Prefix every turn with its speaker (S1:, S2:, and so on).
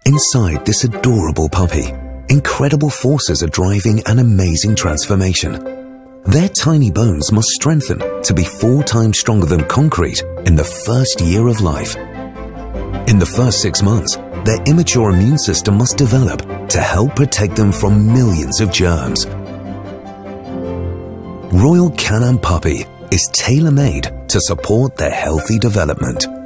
S1: Inside this adorable puppy, incredible forces are driving an amazing transformation. Their tiny bones must strengthen to be 4 times stronger than concrete in the first year of life. In the first 6 months, their immature immune system must develop to help protect them from millions of germs. Royal Canin Puppy is tailor-made to support their healthy development.